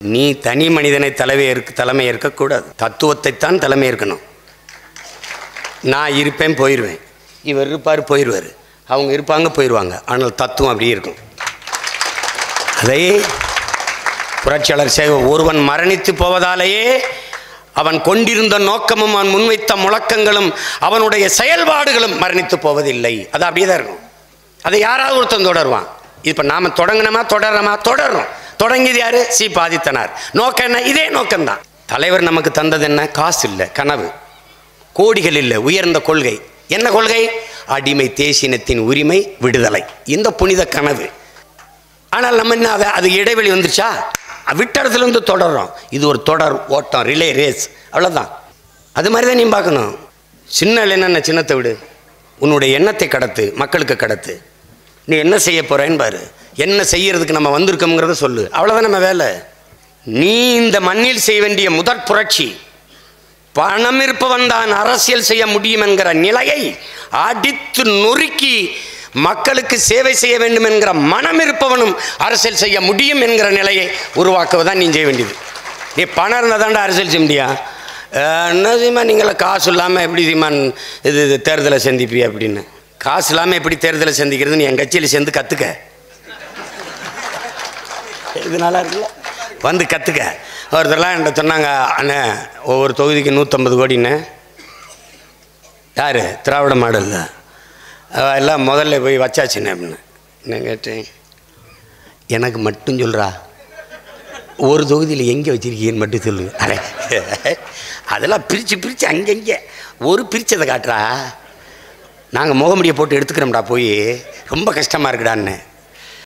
நீ தனி மனிதனை தலைமை இருக்கக்கூடாது. தத்துவத்தைத்தான் தலைமை இருக்கணும். நான் இருப்பேன் போயிடுவேன், இவர் இருப்பார் போயிடுவார், அவங்க இருப்பாங்க போயிடுவாங்க. ஆனால் தத்துவம் அப்படி இருக்கும். அதை புரட்சியாளர் சேகர், ஒருவன் மரணித்து போவதாலேயே அவன் கொண்டிருந்த நோக்கமும் அவன் முன்வைத்த முழக்கங்களும் அவனுடைய செயல்பாடுகளும் மரணித்து போவதில்லை. அது அப்படியே தான் இருக்கும். அதை யாராவது ஒருத்தன் தொடருவான். இப்போ நாம் தொடங்கினோமா தொடர்றோம். தொடங்கியது யாரு? சி பாதித்தனார். நோக்கம் என்ன? இதே நோக்கம்தான். தலைவர் நமக்கு தந்தது என்ன? காசு இல்லை, கனவு. கோடிகள் இல்லை, உயர்ந்த கொள்கை. என்ன கொள்கை? அடிமை தேசினத்தின் உரிமை, விடுதலை. இந்த புனித கனவு. ஆனால் நம்ம என்ன, அது இடைவெளி வந்துருச்சா? விட்டறதுலேருந்து தொடர்றோம். இது ஒரு தொடர் ஓட்டம், ரிலே ரேஸ், அவ்வளோதான். அது மாதிரி தான் நீ பார்க்கணும். சின்ன என்னென்ன சின்னத்தை விடு, உன்னுடைய எண்ணத்தை கடத்து, மக்களுக்கு கடத்து. நீ என்ன செய்ய போகிறேன்னு பாரு. என்ன செய்யறதுக்கு நம்ம வந்திருக்கோங்கிறத சொல்லு. அவ்வளோதான் நம்ம வேலை. நீ இந்த மண்ணில் செய்ய வேண்டிய முதற் புரட்சி, பணம் இருப்பவன் தான் அரசியல் செய்ய முடியும் என்கிற நிலையை அடித்து நொறுக்கி மக்களுக்கு சேவை செய்ய வேண்டும் என்கிற மனம் இருப்பவனும் அரசியல் செய்ய முடியும் என்கிற நிலையை உருவாக்குவதான் நீ செய்ய வேண்டியது. நீ பணம் இருந்தால் தாண்டா அரசியல் செய்ய முடியா? என்ன செய்யுமா நீங்கள காசு இல்லாமல் எப்படி செய்யுமா இது தேர்தலை சந்திப்பியா அப்படின்னு? காசு இல்லாமல் எப்படி தேர்தலை சந்திக்கிறது நீ என் கட்சியில் சேர்ந்து கற்றுக்க. இது நல்லா இருக்குல்ல, வந்து கற்றுக்க. ஒருத்தரெல்லாம் என்கிட்ட சொன்னாங்க, அண்ணே ஒவ்வொரு தொகுதிக்கு 150 கோடின்னு. யார்? திராவிட மாடலில் எல்லாம் முதல்ல போய் வச்சாச்சுண்ணே அப்படின்னு. நான் கேட்டேன், எனக்கு மட்டும் சொல்கிறா, ஒரு தொகுதியில் எங்கே வச்சுருக்கீங்கன்னு மட்டும் சொல்லு. அரே அதெல்லாம் பிரித்து அங்கங்கே ஒரு பிரித்ததை காட்டுறா. நாங்கள் முகமுடியை போட்டு எடுத்துக்கிறோம்டா, போய் ரொம்ப கஷ்டமாக இருக்குடான்னு.